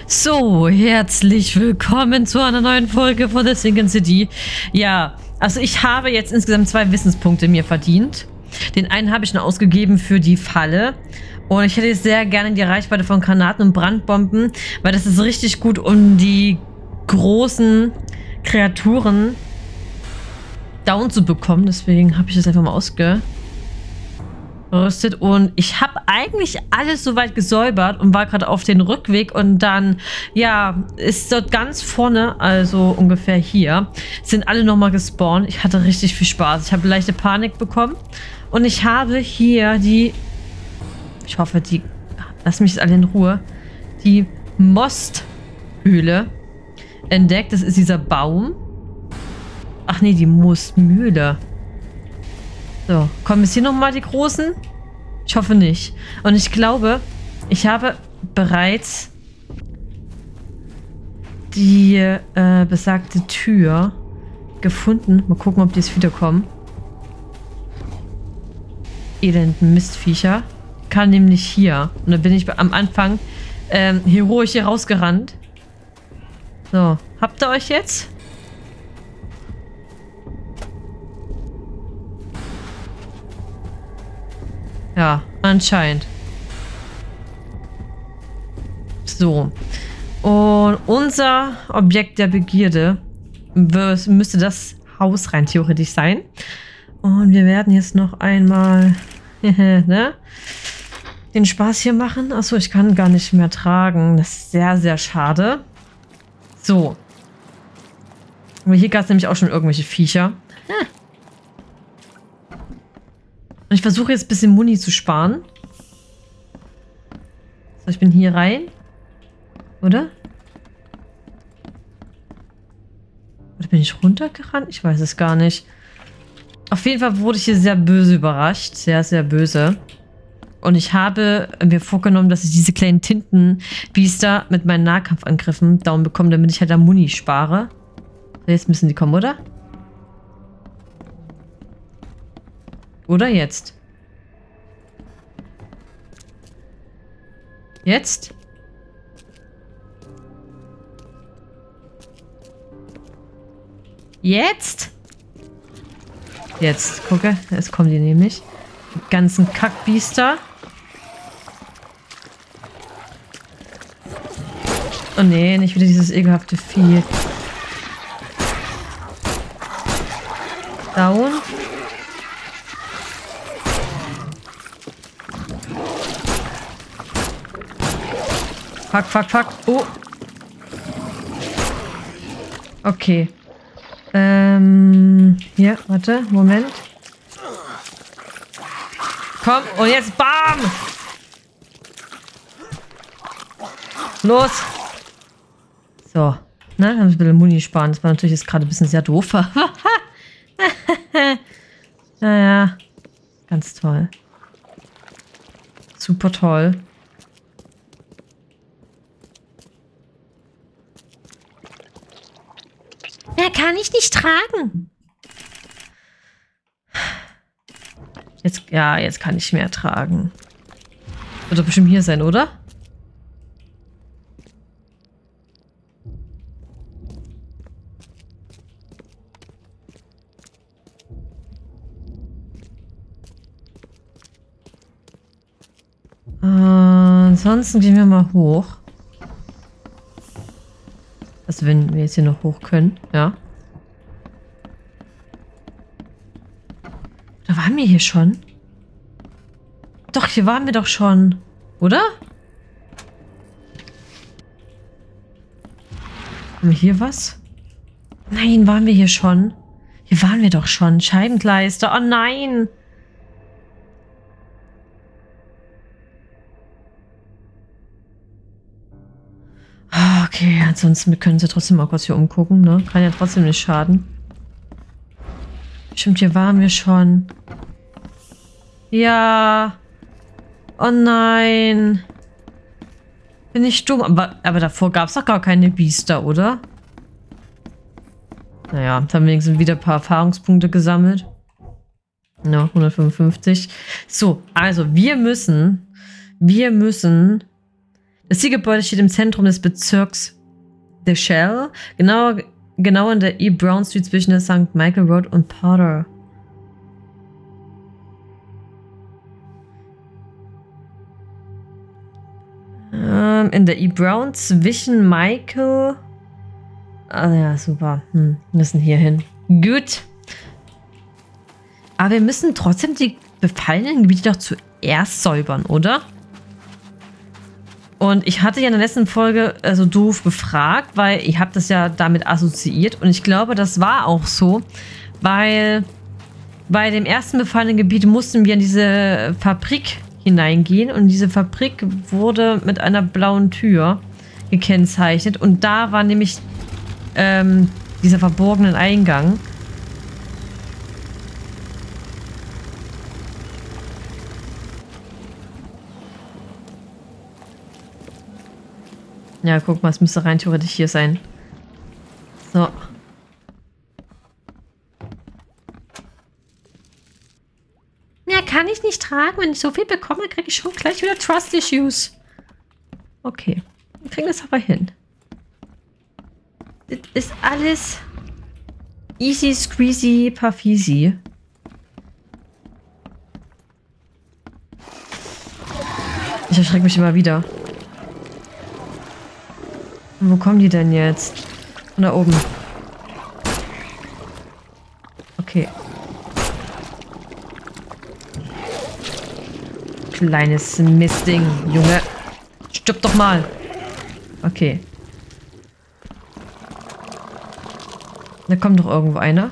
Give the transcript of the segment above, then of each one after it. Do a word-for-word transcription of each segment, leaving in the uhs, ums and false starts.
So, herzlich willkommen zu einer neuen Folge von The Sinking City. Ja, also ich habe jetzt insgesamt zwei Wissenspunkte mir verdient. Den einen habe ich noch ausgegeben für die Falle. Und ich hätte jetzt sehr gerne die Reichweite von Granaten und Brandbomben, weil das ist richtig gut, um die großen Kreaturen down zu bekommen. Deswegen habe ich das einfach mal ausgerüstet. Und ich habe eigentlich alles soweit gesäubert und war gerade auf den Rückweg. Und dann, ja, ist dort ganz vorne, also ungefähr hier, sind alle nochmal gespawnt. Ich hatte richtig viel Spaß. Ich habe leichte Panik bekommen. Und ich habe hier die... Ich hoffe, die... Lass mich alle in Ruhe. Die Mosthöhle entdeckt. Das ist dieser Baum. Ach nee, die Moosmühle. So, kommen jetzt hier nochmal die großen? Ich hoffe nicht. Und ich glaube, ich habe bereits die äh, besagte Tür gefunden. Mal gucken, ob die jetzt wiederkommen. Elenden Mistviecher. Kann nämlich hier. Und dann bin ich am Anfang ähm, heroisch hier rausgerannt. So, habt ihr euch jetzt? Ja, anscheinend. So. Und unser Objekt der Begierde müsste das Haus rein theoretisch sein. Und wir werden jetzt noch einmal ne, den Spaß hier machen. Achso, ich kann gar nicht mehr tragen. Das ist sehr, sehr schade. So. Aber hier gab es nämlich auch schon irgendwelche Viecher. Hm. Und ich versuche jetzt ein bisschen Muni zu sparen. So, ich bin hier rein. Oder? Oder bin ich runtergerannt? Ich weiß es gar nicht. Auf jeden Fall wurde ich hier sehr böse überrascht. Sehr, sehr böse. Und ich habe mir vorgenommen, dass ich diese kleinen Tintenbiester mit meinen Nahkampfangriffen down bekomme, damit ich halt da Muni spare. So, jetzt müssen die kommen, oder? Oder jetzt? Jetzt? Jetzt? Jetzt, gucke. Jetzt kommen die nämlich. Die ganzen Kackbiester. Oh nee, nicht wieder dieses ekelhafte Vieh. Down. Fuck, fuck, fuck. Oh. Okay. Ähm. Hier, warte. Moment. Komm, und jetzt BAM! Los! So. Na, dann haben wir ein bisschen Muni sparen. Das war natürlich jetzt gerade ein bisschen sehr doof. Naja. Ganz toll. Super toll. Ja, kann ich nicht tragen. Jetzt, ja, jetzt kann ich mehr tragen. Wird doch bestimmt hier sein, oder? Äh, ansonsten gehen wir mal hoch. Also wenn wir jetzt hier noch hoch können, ja. Da waren wir hier schon. Doch, hier waren wir doch schon. Oder? Haben wir hier was? Nein, waren wir hier schon? Hier waren wir doch schon. Scheibenkleister. Oh nein! Okay, ansonsten wir können sie trotzdem auch kurz hier umgucken, ne? Kann ja trotzdem nicht schaden. Stimmt, hier waren wir schon. Ja. Oh nein. Bin ich dumm. Aber, aber davor gab es doch gar keine Biester, oder? Naja, jetzt haben wir wenigstens wieder ein paar Erfahrungspunkte gesammelt. Ja, hundertfünfundfünfzig. So, also wir müssen, wir müssen Das Zielgebäude steht im Zentrum des Bezirks The Shell, genau, genau in der E. Brown Street zwischen der Sankt Michael Road und Potter. Ähm, in der E. Brown zwischen Michael... Ah ja, super. Hm, müssen hier hin. Gut. Aber wir müssen trotzdem die befallenen Gebiete doch zuerst säubern, oder? Und ich hatte ja in der letzten Folge so also doof gefragt, weil ich habe das ja damit assoziiert. Und ich glaube, das war auch so, weil bei dem ersten befallenen Gebiet mussten wir in diese Fabrik hineingehen. Und diese Fabrik wurde mit einer blauen Tür gekennzeichnet. Und da war nämlich ähm, dieser verborgene Eingang. Ja, guck mal, es müsste rein theoretisch hier sein. So. Ja, kann ich nicht tragen. Wenn ich so viel bekomme, kriege ich schon gleich wieder Trust Issues. Okay. Wir kriegen das aber hin. Das ist alles easy, squeezy, parfeasy. Ich erschrecke mich immer wieder. Wo kommen die denn jetzt? Von da oben. Okay. Kleines Mistding, Junge. Stirb doch mal. Okay. Da kommt doch irgendwo einer.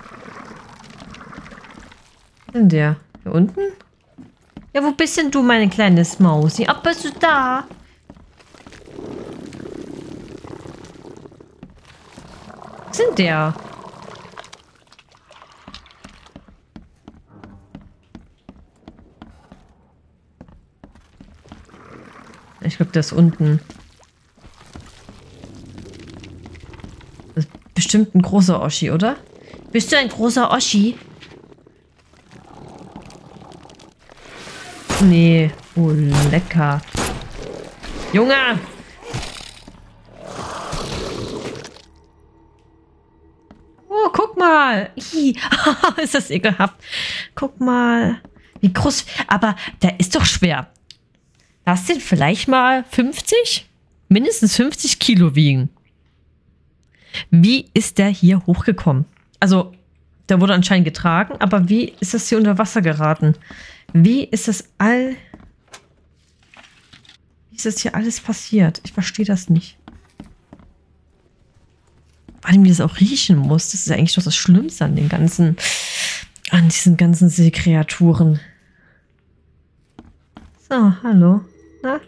Wo ist denn der? Hier unten? Ja, wo bist denn du, meine kleines Mausi? Ach, bist du da? Wo ist denn der? Ich glaube, der ist unten. Das ist bestimmt ein großer Oschi, oder? Bist du ein großer Oschi? Nee. Oh, lecker. Junge! Oh, guck mal. Ih, ist das ekelhaft. Guck mal. Wie groß. Aber der ist doch schwer. Lass den vielleicht mal fünfzig? Mindestens fünfzig Kilo wiegen. Wie ist der hier hochgekommen? Also, der wurde anscheinend getragen, aber wie ist das hier unter Wasser geraten? Wie ist das all... Wie ist das hier alles passiert? Ich verstehe das nicht. Vor allem, wie das auch riechen muss. Das ist ja eigentlich doch das Schlimmste an den ganzen... An diesen ganzen Seekreaturen. So, hallo. Na?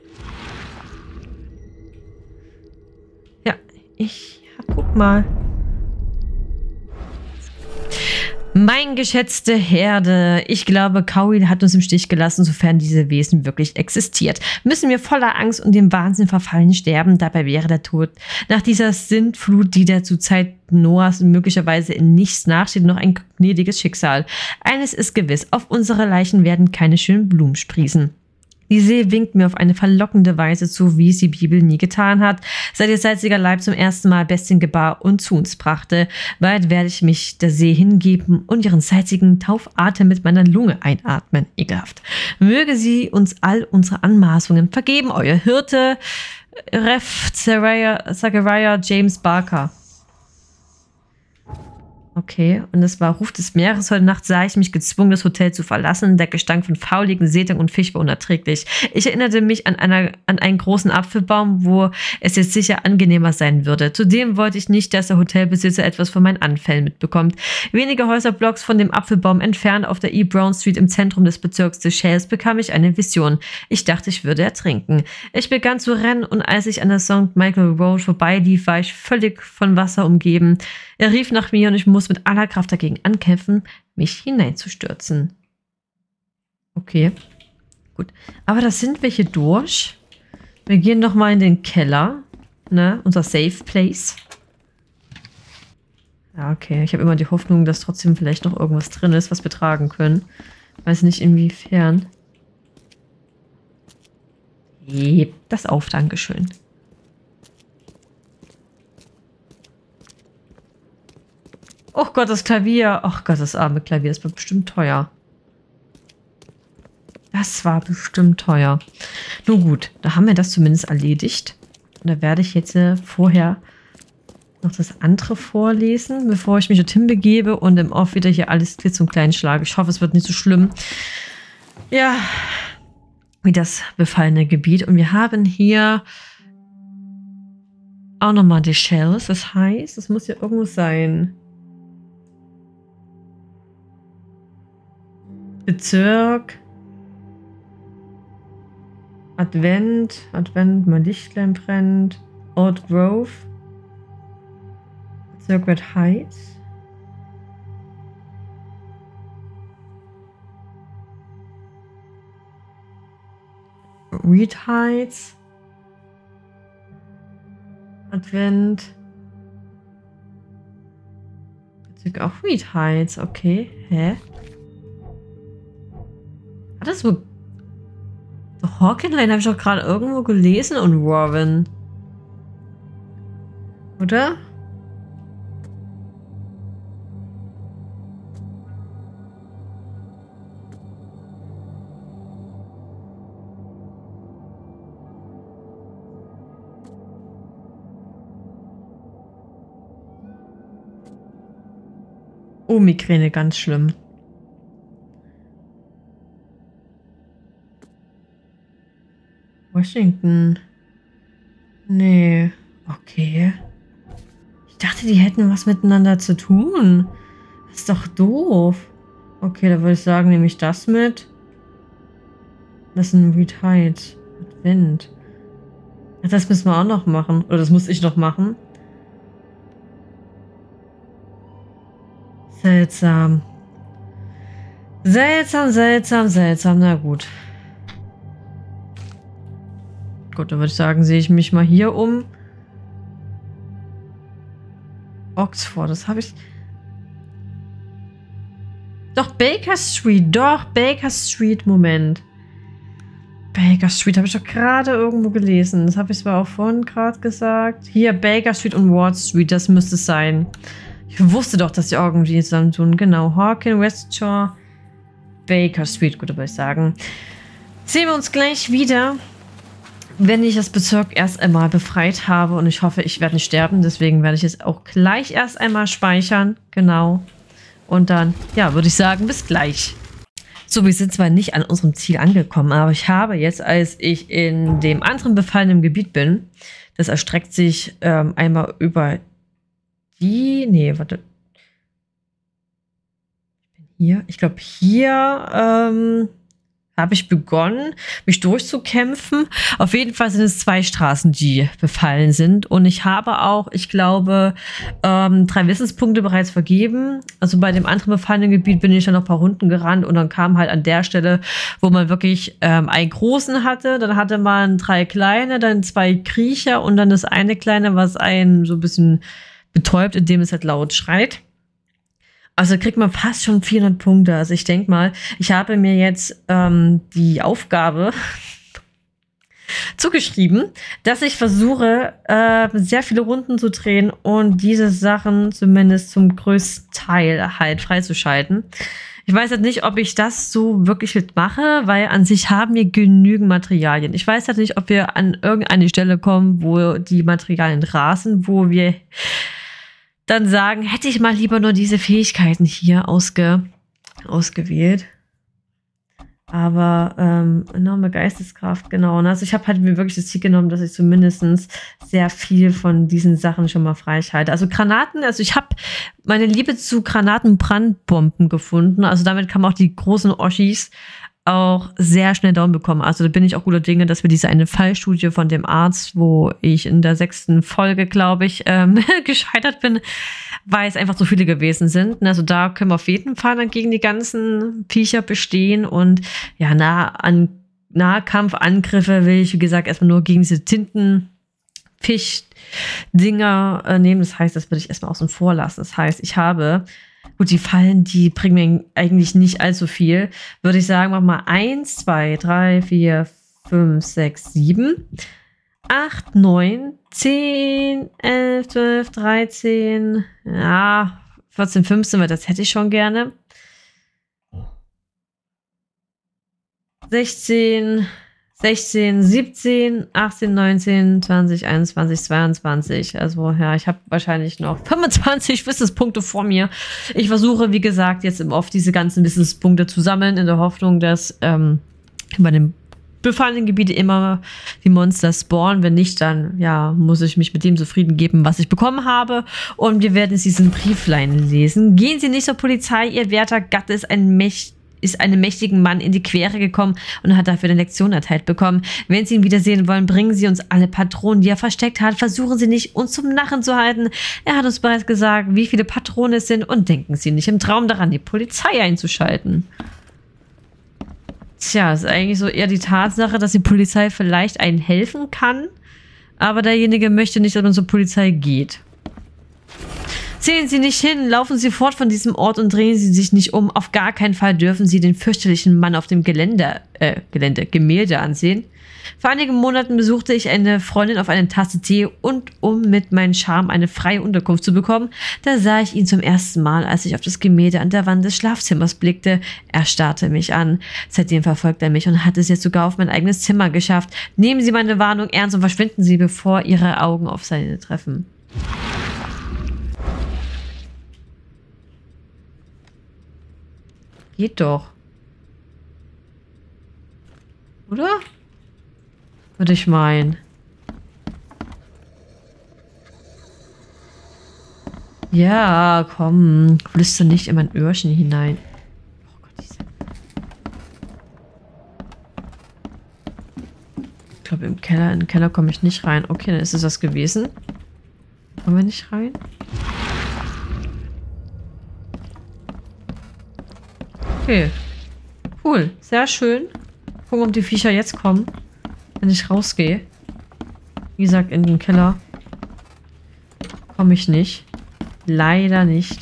Ja, ich... Ja, guck mal. Mein geschätzte Herde, ich glaube, Kaui hat uns im Stich gelassen, sofern diese Wesen wirklich existiert. Müssen wir voller Angst und dem Wahnsinn verfallen sterben, dabei wäre der Tod nach dieser Sintflut, die der zur Zeit Noahs möglicherweise in nichts nachsteht, noch ein gnädiges Schicksal. Eines ist gewiss, auf unsere Leichen werden keine schönen Blumen sprießen. Die See winkt mir auf eine verlockende Weise zu, wie es die Bibel nie getan hat, seit ihr salziger Leib zum ersten Mal Bestien gebar und zu uns brachte. Bald werde ich mich der See hingeben und ihren salzigen Taufatem mit meiner Lunge einatmen. Ekelhaft. Möge sie uns all unsere Anmaßungen vergeben. Euer Hirte, Ref Zachariah James Barker. Okay, und es war Ruf des Meeres. Heute Nacht sah ich mich gezwungen, das Hotel zu verlassen. Der Gestank von fauligen Seetang und Fisch war unerträglich. Ich erinnerte mich an, einer, an einen großen Apfelbaum, wo es jetzt sicher angenehmer sein würde. Zudem wollte ich nicht, dass der Hotelbesitzer etwas von meinen Anfällen mitbekommt. Wenige Häuserblocks von dem Apfelbaum entfernt auf der E. Brown Street im Zentrum des Bezirks des Shells bekam ich eine Vision. Ich dachte, ich würde ertrinken. Ich begann zu rennen und als ich an der Sankt Michael Road vorbeilief, war ich völlig von Wasser umgeben. Er rief nach mir und ich muss mit aller Kraft dagegen ankämpfen, mich hineinzustürzen. Okay, gut. Aber da sind wir hier durch. Wir gehen noch mal in den Keller, ne? Unser Safe Place. Ja, okay. Ich habe immer die Hoffnung, dass trotzdem vielleicht noch irgendwas drin ist, was wir tragen können. Weiß nicht inwiefern. Heb das auf, Dankeschön. Oh Gott, das Klavier. Ach Gott, das arme Klavier. Das war bestimmt teuer. Das war bestimmt teuer. Nun gut, da haben wir das zumindest erledigt. Und da werde ich jetzt äh, vorher noch das andere vorlesen, bevor ich mich dorthin begebe und im Off wieder hier alles klitz und klein schlage. Ich hoffe, es wird nicht so schlimm. Ja, wie das befallene Gebiet. Und wir haben hier auch nochmal die Shells. Das heißt, es muss ja irgendwo sein. Bezirk. Advent. Advent, mein Lichtlein brennt. Old Grove. Bezirk Red Heights. Reed Heights. Advent. Bezirk auch Reed Heights. Okay. Hä? Hat das wohl... Hawken Lane habe ich doch gerade irgendwo gelesen und Warren. Oder? Oh, Migräne, ganz schlimm. Washington. Nee. Okay. Ich dachte, die hätten was miteinander zu tun. Das ist doch doof. Okay, da würde ich sagen, nehme ich das mit. Das ist ein Reed Heights. Advent. Ach, das müssen wir auch noch machen. Oder das muss ich noch machen. Seltsam. Seltsam, seltsam, seltsam. Na gut. Gut, dann würde ich sagen, sehe ich mich mal hier um. Oxford, das habe ich... Doch, Baker Street. Doch, Baker Street. Moment. Baker Street habe ich doch gerade irgendwo gelesen. Das habe ich zwar auch vorhin gerade gesagt. Hier, Baker Street und Ward Street. Das müsste es sein. Ich wusste doch, dass die irgendwie zusammen tun. Genau. Hawken, Westshore, Baker Street. Gut, da würde ich sagen. Sehen wir uns gleich wieder, wenn ich das Bezirk erst einmal befreit habe. Und ich hoffe, ich werde nicht sterben. Deswegen werde ich es auch gleich erst einmal speichern. Genau. Und dann, ja, würde ich sagen, bis gleich. So, wir sind zwar nicht an unserem Ziel angekommen, aber ich habe jetzt, als ich in dem anderen befallenen Gebiet bin, das erstreckt sich ähm, einmal über die, nee, warte. Ich bin hier, ich glaube hier, ähm, habe ich begonnen, mich durchzukämpfen. Auf jeden Fall sind es zwei Straßen, die befallen sind. Und ich habe auch, ich glaube, ähm, drei Wissenspunkte bereits vergeben. Also bei dem anderen befallenen Gebiet bin ich dann noch ein paar Runden gerannt und dann kam halt an der Stelle, wo man wirklich ähm, einen großen hatte. Dann hatte man drei kleine, dann zwei Kriecher und dann das eine kleine, was einen so ein bisschen betäubt, indem es halt laut schreit. Also kriegt man fast schon vierhundert Punkte. Also ich denke mal, ich habe mir jetzt ähm, die Aufgabe zugeschrieben, dass ich versuche, äh, sehr viele Runden zu drehen und diese Sachen zumindest zum größten Teil halt freizuschalten. Ich weiß halt nicht, ob ich das so wirklich mache, weil an sich haben wir genügend Materialien. Ich weiß halt nicht, ob wir an irgendeine Stelle kommen, wo die Materialien rasen, wo wir dann sagen, hätte ich mal lieber nur diese Fähigkeiten hier ausge, ausgewählt. Aber ähm, enorme Geisteskraft, genau. Und also ich habe halt mir wirklich das Ziel genommen, dass ich zumindest sehr viel von diesen Sachen schon mal freischalte. Also Granaten, also ich habe meine Liebe zu Granatenbrandbomben gefunden. Also damit kann man auch die großen Oschis auch sehr schnell down bekommen. Also da bin ich auch guter Dinge, dass wir diese eine Fallstudie von dem Arzt, wo ich in der sechsten Folge, glaube ich, ähm, gescheitert bin, weil es einfach so viele gewesen sind. Also da können wir auf jeden Fall dann gegen die ganzen Viecher bestehen und ja, nah an Nahkampfangriffe will ich, wie gesagt, erstmal nur gegen diese Tintenfisch-Dinger äh, nehmen. Das heißt, das würde ich erstmal außen vor lassen. Das heißt, ich habe gut, die Fallen, die bringen mir eigentlich nicht allzu viel. Würde ich sagen, mach mal eins, zwei, drei, vier, fünf, sechs, sieben, acht, neun, zehn, elf, zwölf, dreizehn, ja, vierzehn, fünfzehn, weil das hätte ich schon gerne. sechzehn, sechzehn, siebzehn, achtzehn, neunzehn, zwanzig, einundzwanzig, zweiundzwanzig. Also ja, ich habe wahrscheinlich noch fünfundzwanzig Wissenspunkte vor mir. Ich versuche, wie gesagt, jetzt im Off diese ganzen Wissenspunkte zu sammeln, in der Hoffnung, dass ähm, bei den befallenen Gebieten immer die Monster spawnen. Wenn nicht, dann ja, muss ich mich mit dem zufrieden geben, was ich bekommen habe. Und wir werden jetzt diesen Brieflein lesen. Gehen Sie nicht zur Polizei, Ihr werter Gatte ist ein mächtiger ist einem mächtigen Mann in die Quere gekommen und hat dafür eine Lektion erteilt bekommen. Wenn Sie ihn wiedersehen wollen, bringen Sie uns alle Patronen, die er versteckt hat. Versuchen Sie nicht, uns zum Narren zu halten. Er hat uns bereits gesagt, wie viele Patronen es sind und denken Sie nicht im Traum daran, die Polizei einzuschalten. Tja, ist eigentlich so eher die Tatsache, dass die Polizei vielleicht einen helfen kann, aber derjenige möchte nicht, dass man zur Polizei geht. Zählen Sie nicht hin, laufen Sie fort von diesem Ort und drehen Sie sich nicht um. Auf gar keinen Fall dürfen Sie den fürchterlichen Mann auf dem Gelände, äh, Gelände, Gemälde ansehen. Vor einigen Monaten besuchte ich eine Freundin auf eine Tasse Tee und um mit meinem Charme eine freie Unterkunft zu bekommen, da sah ich ihn zum ersten Mal, als ich auf das Gemälde an der Wand des Schlafzimmers blickte. Er starrte mich an. Seitdem verfolgt er mich und hat es jetzt sogar auf mein eigenes Zimmer geschafft. Nehmen Sie meine Warnung ernst und verschwinden Sie, bevor Ihre Augen auf seine treffen. Geht doch. Oder? Würde ich meinen. Ja, komm. Flüster nicht in mein Öhrchen hinein. Oh Gott, diese... Ich glaube, im Keller, in den Keller komme ich nicht rein. Okay, dann ist es das gewesen. Kommen wir nicht rein? Okay. Cool. Sehr schön. Gucken, ob die Viecher jetzt kommen. Wenn ich rausgehe. Wie gesagt, in den Keller komme ich nicht. Leider nicht.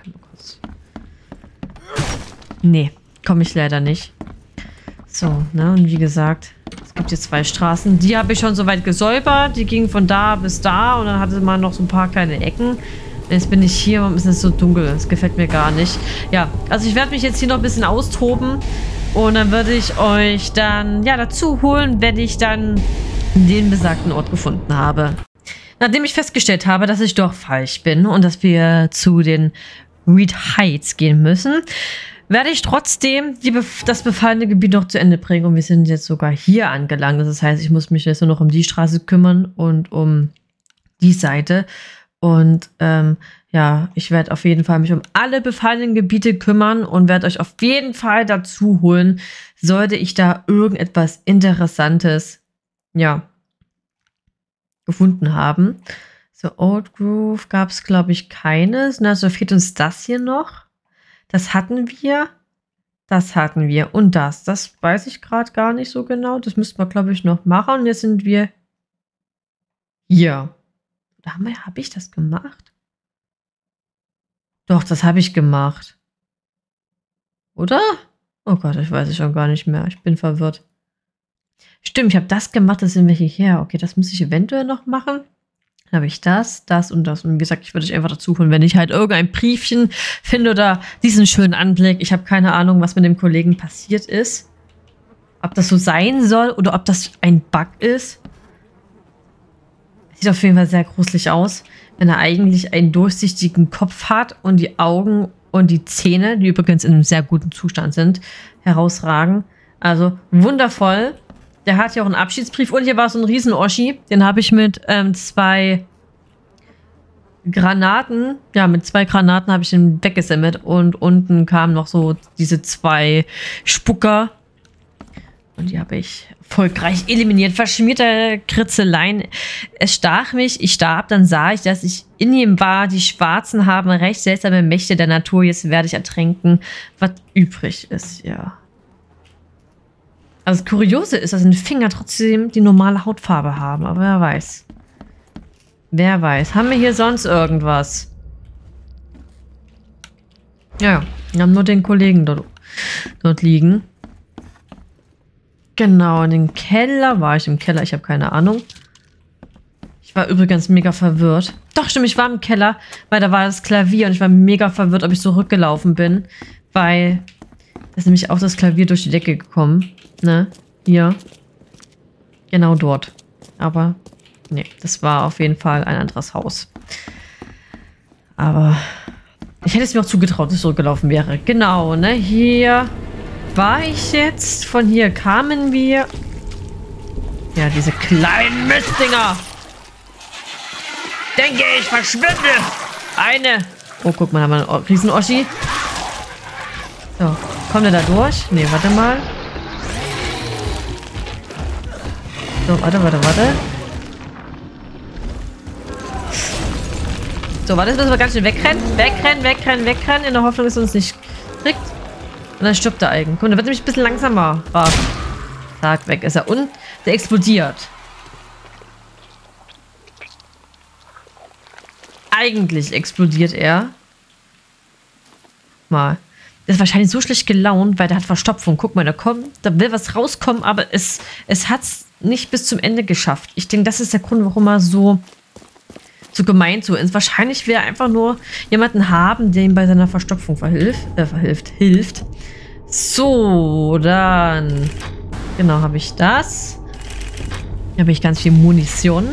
Nee, komme ich leider nicht. So, ne? Und wie gesagt, es gibt hier zwei Straßen. Die habe ich schon soweit gesäubert. Die gingen von da bis da. Und dann hatte man noch so ein paar kleine Ecken. Jetzt bin ich hier, warum ist es so dunkel? Das gefällt mir gar nicht. Ja, also ich werde mich jetzt hier noch ein bisschen austoben. Und dann würde ich euch dann, ja, dazu holen, wenn ich dann den besagten Ort gefunden habe. Nachdem ich festgestellt habe, dass ich doch falsch bin und dass wir zu den Reed Heights gehen müssen, werde ich trotzdem die Bef das befallene Gebiet noch zu Ende bringen. Und wir sind jetzt sogar hier angelangt. Das heißt, ich muss mich jetzt nur noch um die Straße kümmern und um die Seite. Und ähm, ja, ich werde auf jeden Fall mich um alle befallenen Gebiete kümmern und werde euch auf jeden Fall dazu holen, sollte ich da irgendetwas Interessantes, ja, gefunden haben. So, Old Groove gab es, glaube ich, keines. Na, so fehlt uns das hier noch. Das hatten wir. Das hatten wir. Und das. Das weiß ich gerade gar nicht so genau. Das müssten wir, glaube ich, noch machen. Und jetzt sind wir hier. Habe ich das gemacht? Doch, das habe ich gemacht. Oder? Oh Gott, ich weiß es schon gar nicht mehr. Ich bin verwirrt. Stimmt, ich habe das gemacht, das sind wir hierher. Okay, das muss ich eventuell noch machen. Dann habe ich das, das und das. Und wie gesagt, ich würde euch einfach dazu holen, wenn ich halt irgendein Briefchen finde oder diesen schönen Anblick. Ich habe keine Ahnung, was mit dem Kollegen passiert ist. Ob das so sein soll oder ob das ein Bug ist. Sieht auf jeden Fall sehr gruselig aus, wenn er eigentlich einen durchsichtigen Kopf hat und die Augen und die Zähne, die übrigens in einem sehr guten Zustand sind, herausragen. Also wundervoll. Der hat ja auch einen Abschiedsbrief und hier war so ein Riesen-Oschi. Den habe ich mit ähm, zwei Granaten, ja mit zwei Granaten habe ich den weggesammelt und unten kamen noch so diese zwei Spucker. Und die habe ich erfolgreich eliminiert. Verschmierte Kritzeleien. Es stach mich, ich starb, dann sah ich, dass ich in ihm war. Die Schwarzen haben recht seltsame Mächte der Natur. Jetzt werde ich ertränken, was übrig ist, ja. Also das Kuriose ist, dass die Finger trotzdem die normale Hautfarbe haben. Aber wer weiß. Wer weiß. Haben wir hier sonst irgendwas? Ja, wir haben nur den Kollegen dort, dort liegen. Genau, in den Keller. War ich im Keller? Ich habe keine Ahnung. Ich war übrigens mega verwirrt. Doch, stimmt, ich war im Keller, weil da war das Klavier und ich war mega verwirrt, ob ich zurückgelaufen bin, weil da ist nämlich auch das Klavier durch die Decke gekommen. Ne? Hier. Genau dort. Aber, nee, das war auf jeden Fall ein anderes Haus. Aber ich hätte es mir auch zugetraut, dass ich zurückgelaufen wäre. Genau, ne? Hier war ich jetzt. Von hier kamen wir. Ja, diese kleinen Mistdinger. Denke ich, verschwinde. Eine. Oh, guck mal, da haben wir einen Riesen-Oschi. So, kommt er da durch? Ne, warte mal. So, warte, warte, warte. So, warte, jetzt müssen wir ganz schnell wegrennen. Wegrennen, wegrennen, wegrennen. In der Hoffnung, dass er uns nicht kriegt. Und dann stirbt der Eigen. Guck mal, der wird nämlich ein bisschen langsamer. Ah. Zack, weg ist er. Und der explodiert. Eigentlich explodiert er. Mal. Der ist wahrscheinlich so schlecht gelaunt, weil der hat Verstopfung. Guck mal, da kommt, da will was rauskommen, aber es, es hat es nicht bis zum Ende geschafft. Ich denke, das ist der Grund, warum er so, so gemeint so ist. Wahrscheinlich will er einfach nur jemanden haben, der ihm bei seiner Verstopfung verhilft. Äh, verhilft. Hilft. So, dann. Genau, habe ich das. Hier habe ich ganz viel Munition.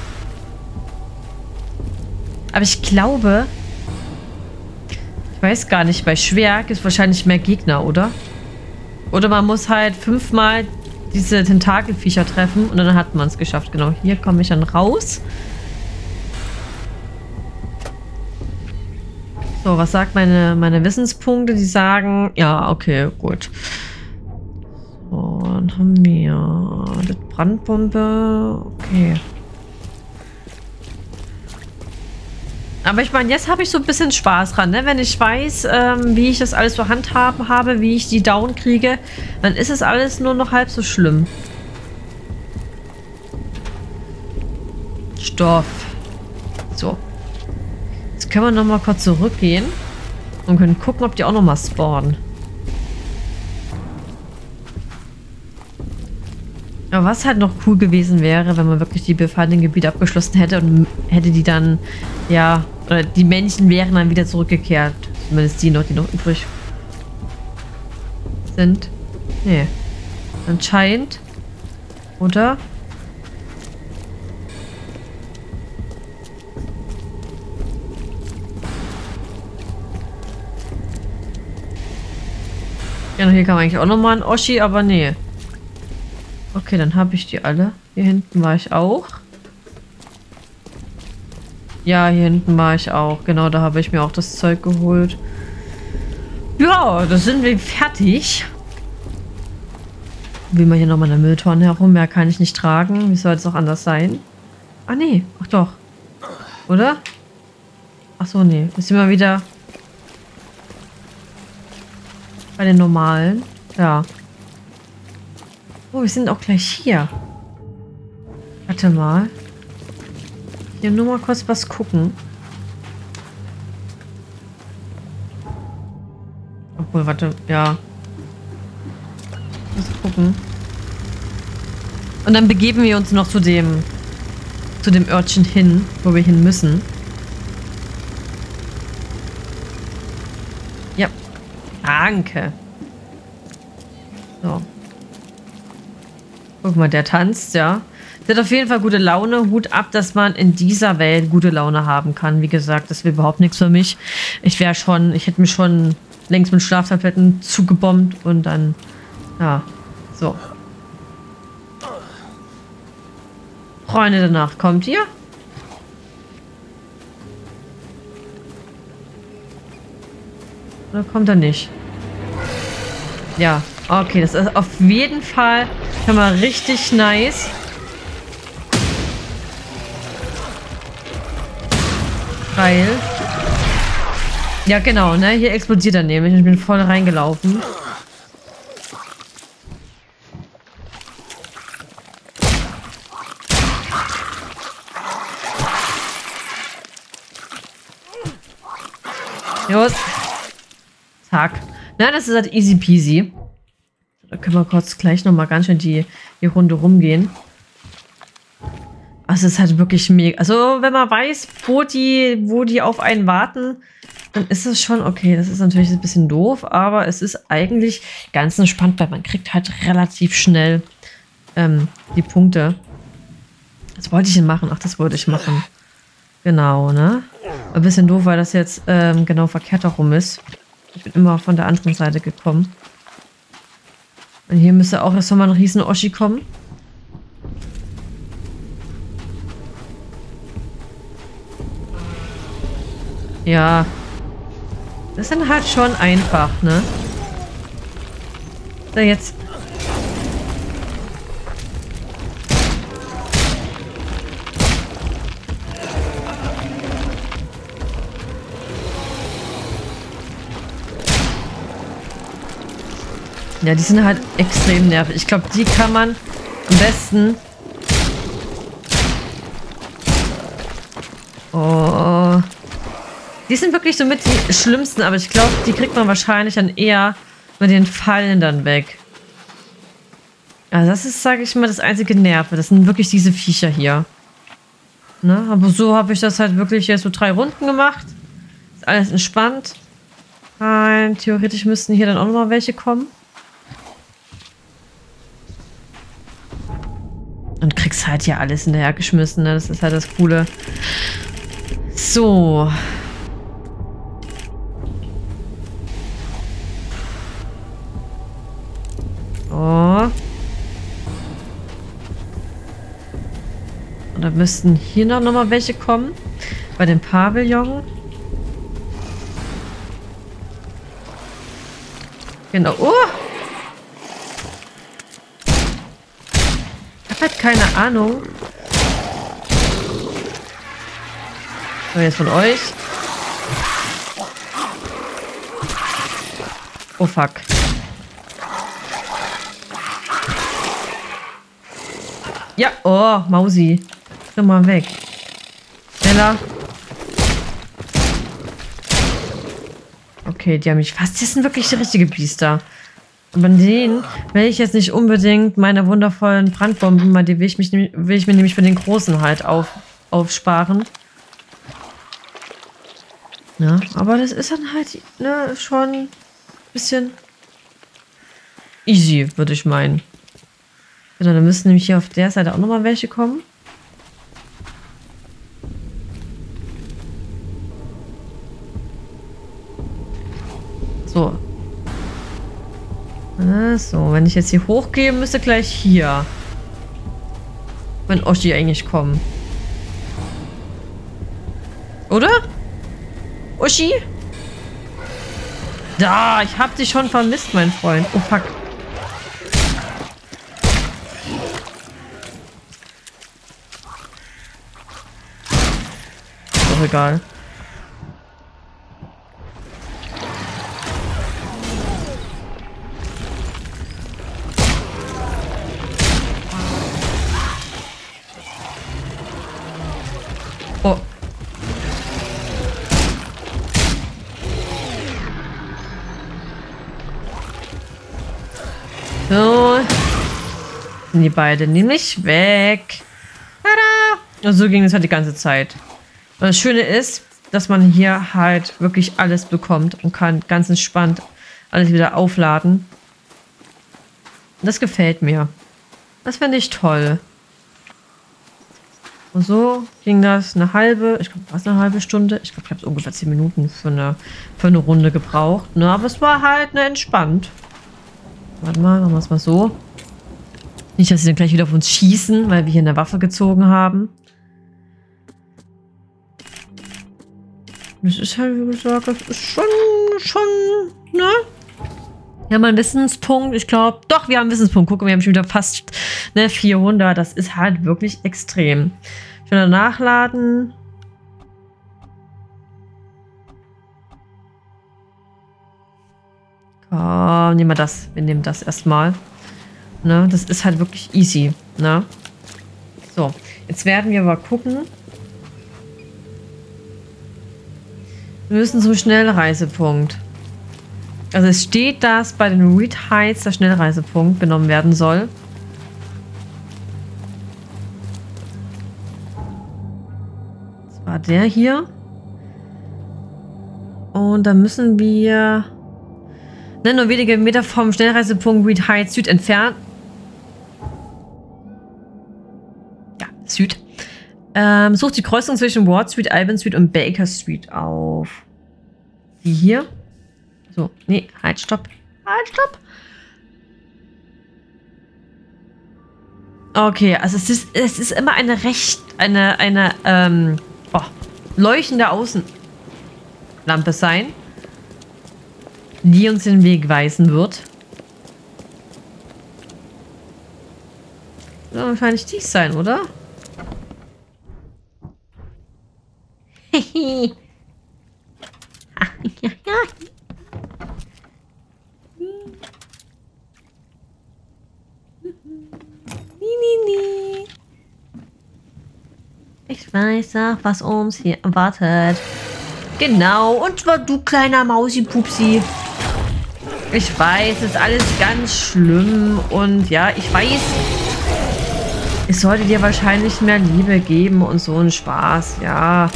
Aber ich glaube, ich weiß gar nicht, bei schwer gibt es wahrscheinlich mehr Gegner, oder? Oder man muss halt fünfmal diese Tentakelviecher treffen und dann hat man es geschafft. Genau, hier komme ich dann raus. So, was sagt meine, meine Wissenspunkte? Die sagen, ja, okay, gut. So, dann haben wir die Brandbombe. Okay. Aber ich meine, jetzt habe ich so ein bisschen Spaß dran, ne? Wenn ich weiß, ähm, wie ich das alles so handhaben habe, wie ich die down kriege, dann ist es alles nur noch halb so schlimm. Stoff. So. Jetzt können wir noch mal kurz zurückgehen und können gucken, ob die auch noch mal spawnen. Aber was halt noch cool gewesen wäre, wenn man wirklich die befallenen Gebiete abgeschlossen hätte und hätte die dann, ja, oder die Männchen wären dann wieder zurückgekehrt. Zumindest die noch, die noch übrig sind. Nee. Anscheinend. Oder? Ja, hier kann man eigentlich auch nochmal ein Oschi, aber nee. Okay, dann habe ich die alle. Hier hinten war ich auch. Ja, hier hinten war ich auch. Genau, da habe ich mir auch das Zeug geholt. Ja, da sind wir fertig. Wie man hier nochmal in der Mülltonne herum. Mehr kann ich nicht tragen. Wie soll es auch anders sein? Ah, nee. Ach doch. Oder? Ach so, nee. Jetzt sind wir wieder bei den normalen. Ja. Oh, wir sind auch gleich hier. Warte mal. Hier nur mal kurz was gucken. Obwohl, warte, ja. Muss gucken. Und dann begeben wir uns noch zu dem zu dem Örtchen hin, wo wir hin müssen. Ja. Danke. So. Guck mal, der tanzt, ja. Der hat auf jeden Fall gute Laune. Hut ab, dass man in dieser Welt gute Laune haben kann. Wie gesagt, das wäre überhaupt nichts für mich. Ich wäre schon, ich hätte mich schon längst mit Schlaftabletten zugebombt und dann, ja, so. Freunde der Nacht, kommt ihr? Oder kommt er nicht? Ja, okay, das ist auf jeden Fall schon mal richtig nice. Geil. Ja, genau, ne? Hier explodiert er nämlich. Ich bin voll reingelaufen. Los. Zack. Na, das ist halt easy peasy. Da können wir kurz gleich nochmal ganz schön die, die Runde rumgehen. Also es ist halt wirklich mega. Also wenn man weiß, wo die, wo die auf einen warten, dann ist es schon okay. Das ist natürlich ein bisschen doof, aber es ist eigentlich ganz entspannt, weil man kriegt halt relativ schnell ähm, die Punkte. Was wollte ich denn machen? Ach, das wollte ich machen. Genau, ne? Ein bisschen doof, weil das jetzt ähm, genau verkehrt herum ist. Ich bin immer von der anderen Seite gekommen. Und hier müsste auch erst nochmal ein riesen Oschi kommen. Ja. Das ist dann halt schon einfach, ne? So, jetzt. Ja, die sind halt extrem nervig. Ich glaube, die kann man am besten... Oh... Die sind wirklich so mit die schlimmsten, aber ich glaube, die kriegt man wahrscheinlich dann eher mit den Fallen dann weg. Also das ist, sage ich mal, das einzige Nerve. Das sind wirklich diese Viecher hier. Ne? Aber so habe ich das halt wirklich jetzt so drei Runden gemacht. Ist alles entspannt. Nein, theoretisch müssten hier dann auch nochmal welche kommen. Und kriegst halt hier alles hinterhergeschmissen, ne? Das ist halt das Coole. So... Oh. Und da müssten hier noch, noch mal welche kommen. Bei dem Pavillon. Genau. Oh! Ich habe halt keine Ahnung. So, jetzt von euch. Oh, fuck. Ja, oh, Mausi. Geh mal weg. Schneller. Okay, die haben mich fast. Das sind wirklich die richtige Biester. Aber an denen will ich jetzt nicht unbedingt meine wundervollen Brandbomben, weil die will ich, mich, will ich mir nämlich für den Großen halt auf, aufsparen. Ja, aber das ist dann halt ne, schon ein bisschen easy, würde ich meinen. Genau, dann müssen nämlich hier auf der Seite auch nochmal welche kommen. So. So, wenn ich jetzt hier hochgehe, müsste gleich hier. Wenn Oschi eigentlich kommen. Oder? Oschi? Da, ich hab dich schon vermisst, mein Freund. Oh, fuck. Egal. Oh. So. Sind die beiden nämlich weg. Tada! Und so ging es halt die ganze Zeit. Und das Schöne ist, dass man hier halt wirklich alles bekommt und kann ganz entspannt alles wieder aufladen. Das gefällt mir. Das finde ich toll. Und so ging das eine halbe, ich glaube, was eine halbe Stunde? Ich glaube, ich habe ungefähr zehn Minuten für eine, für eine Runde gebraucht. Ne? Aber es war halt ne, entspannt. Warte mal, machen wir es mal so. Nicht, dass sie dann gleich wieder auf uns schießen, weil wir hier eine Waffe gezogen haben. Das ist halt, wie gesagt, das ist schon, schon, ne? Wir haben einen Wissenspunkt. Ich glaube, doch, wir haben einen Wissenspunkt. Guck mal, wir haben schon wieder fast ne, vierhundert. Das ist halt wirklich extrem. Schneller nachladen. Komm, nehmen wir das. Wir nehmen das erstmal. Ne, das ist halt wirklich easy. Ne? So, jetzt werden wir aber gucken. Wir müssen zum Schnellreisepunkt. Also es steht, dass bei den Reed Heights der Schnellreisepunkt benommen werden soll. Das war der hier. Und da müssen wir ne, nur wenige Meter vom Schnellreisepunkt Reed Heights Süd entfernt. Ja, Süd. Ähm, sucht die Kreuzung zwischen Ward Street, Alban Street und Baker Street auf. Die hier. So, nee, halt, stopp. Halt, stopp. Okay, also es ist, es ist immer eine recht, eine, eine, ähm, oh, leuchtende Außenlampe sein, die uns den Weg weisen wird. Soll wahrscheinlich dies sein, oder? Hehe. Ich weiß auch, was uns hier erwartet. Genau, und zwar du kleiner Mausi-Pupsi. Ich weiß, es ist alles ganz schlimm und ja, ich weiß, es sollte dir wahrscheinlich mehr Liebe geben und so ein Spaß, ja.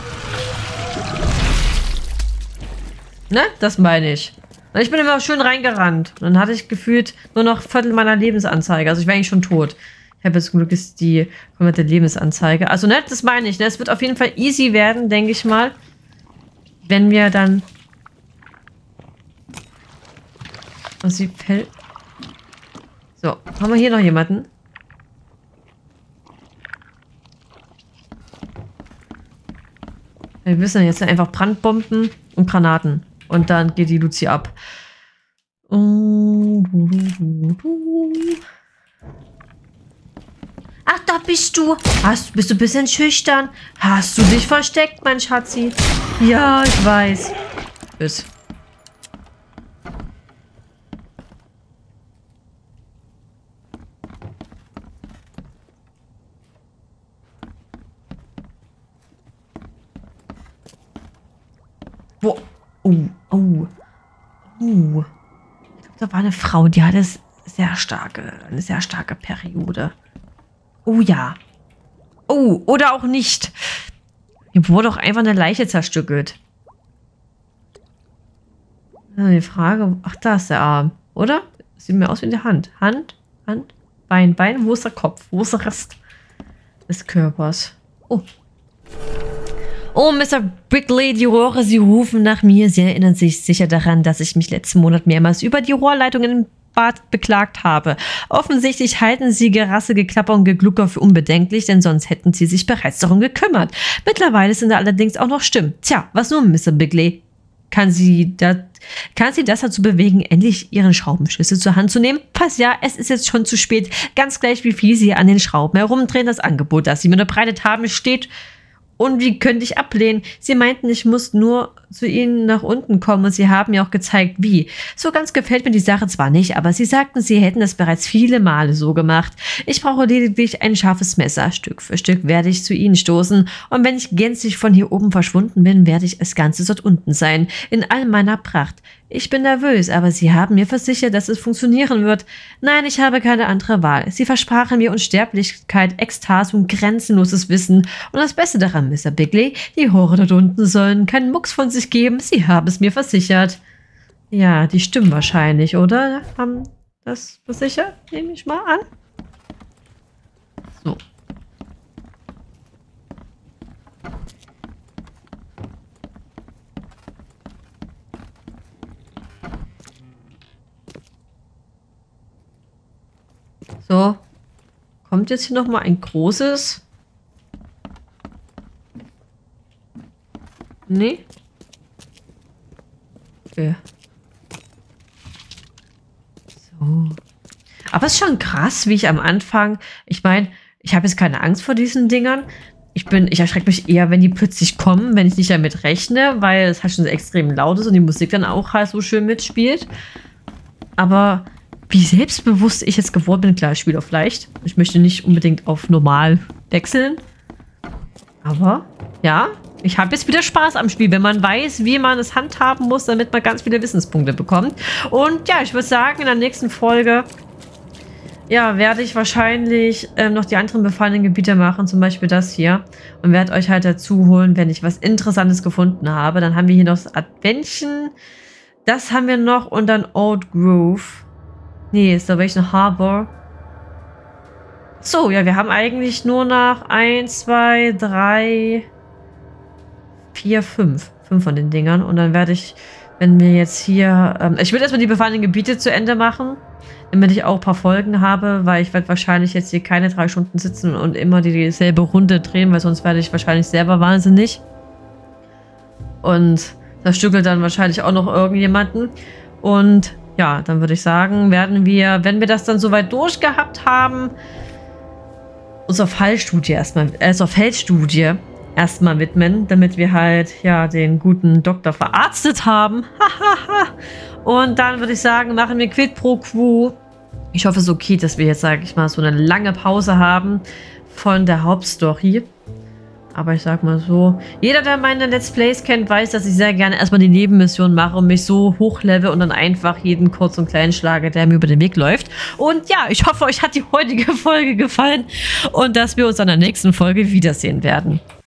Ne, das meine ich. Ich bin immer schön reingerannt. Und dann hatte ich gefühlt nur noch Viertel meiner Lebensanzeige. Also ich wäre eigentlich schon tot. Ich habe jetzt zum Glück ist die komplette Lebensanzeige. Also ne, das meine ich. Ne? Es wird auf jeden Fall easy werden, denke ich mal. Wenn wir dann... Und sie fällt... So, haben wir hier noch jemanden? Wir wissen jetzt einfach Brandbomben und Granaten. Und dann geht die Luzi ab. Ach, da bist du. Hast, bist du ein bisschen schüchtern? Hast du dich versteckt, mein Schatzi? Ja, ich weiß. Bis. Wo? Oh, oh. Oh. Ich glaube, da war eine Frau, die hatte sehr starke, eine sehr starke Periode. Oh ja. Oh, oder auch nicht. Hier wurde auch einfach eine Leiche zerstückelt. Die Frage, ach, da ist der Arm, oder? Sieht mir aus wie eine Hand. Hand, Hand, Bein, Bein. Wo ist der Kopf? Wo ist der Rest des Körpers? Oh. Oh, Mister Brickley, die Rohre, Sie rufen nach mir. Sie erinnern sich sicher daran, dass ich mich letzten Monat mehrmals über die Rohrleitungen im Bad beklagt habe. Offensichtlich halten Sie Gerasse, Geklapper und Geglucker für unbedenklich, denn sonst hätten Sie sich bereits darum gekümmert. Mittlerweile sind da allerdings auch noch Stimmen. Tja, was nun, Mister Brickley? Kann sie, da, kann sie das dazu bewegen, endlich ihren Schraubenschlüssel zur Hand zu nehmen? Falls ja, es ist jetzt schon zu spät. Ganz gleich, wie viel Sie an den Schrauben herumdrehen. Das Angebot, das Sie mir unterbreitet haben, steht... Und wie könnte ich ablehnen? Sie meinten, ich muss nur zu Ihnen nach unten kommen und Sie haben mir auch gezeigt, wie. So ganz gefällt mir die Sache zwar nicht, aber Sie sagten, Sie hätten es bereits viele Male so gemacht. Ich brauche lediglich ein scharfes Messer. Stück für Stück werde ich zu Ihnen stoßen. Und wenn ich gänzlich von hier oben verschwunden bin, werde ich als Ganzes dort unten sein. In all meiner Pracht. Ich bin nervös, aber Sie haben mir versichert, dass es funktionieren wird. Nein, ich habe keine andere Wahl. Sie versprachen mir Unsterblichkeit, Ekstase und grenzenloses Wissen. Und das Beste daran, Mister Brickley, die Hure dort unten sollen keinen Mucks von sich geben. Sie haben es mir versichert. Ja, die stimmen wahrscheinlich, oder? Haben das versichert? Nehme ich mal an. So. So, kommt jetzt hier nochmal ein großes? Nee. Okay. So. Aber es ist schon krass, wie ich am Anfang, ich meine, ich habe jetzt keine Angst vor diesen Dingern. Ich bin, ich erschrecke mich eher, wenn die plötzlich kommen, wenn ich nicht damit rechne, weil es halt schon so extrem laut ist und die Musik dann auch halt so schön mitspielt. Aber wie selbstbewusst ich jetzt geworden bin, klar, ich spiele auf leicht. Ich möchte nicht unbedingt auf normal wechseln. Aber, ja, Ich habe jetzt wieder Spaß am Spiel, wenn man weiß, wie man es handhaben muss, damit man ganz viele Wissenspunkte bekommt. Und ja, ich würde sagen, in der nächsten Folge ja, werde ich wahrscheinlich ähm, noch die anderen befallenen Gebiete machen, zum Beispiel das hier. Und werde euch halt dazu holen, wenn ich was Interessantes gefunden habe. Dann haben wir hier noch das Advention. Das haben wir noch und dann Old Grove. Nee, Salvation Harbor. So, ja, wir haben eigentlich nur noch eins, zwei, drei, vier, fünf. Fünf von den Dingern. Und dann werde ich, wenn wir jetzt hier... Ähm, ich will erstmal die befallenen Gebiete zu Ende machen, damit ich auch ein paar Folgen habe, weil ich werde wahrscheinlich jetzt hier keine drei Stunden sitzen und immer dieselbe Runde drehen, weil sonst werde ich wahrscheinlich selber wahnsinnig. Und das stückelt dann wahrscheinlich auch noch irgendjemanden. Und ja, dann würde ich sagen, werden wir, wenn wir das dann soweit durchgehabt haben, unserer Fallstudie erstmal, äh, zur Feldstudie erstmal widmen, damit wir halt, ja, den guten Doktor verarztet haben. Und dann würde ich sagen, machen wir Quid pro Quo. Ich hoffe, es ist okay, dass wir jetzt, sage ich mal, so eine lange Pause haben von der Hauptstory. Aber ich sag mal so, jeder, der meine Let's Plays kennt, weiß, dass ich sehr gerne erstmal die Nebenmission mache und mich so hochlevel und dann einfach jeden kurz und klein schlage, der mir über den Weg läuft. Und ja, ich hoffe, euch hat die heutige Folge gefallen und dass wir uns an der nächsten Folge wiedersehen werden.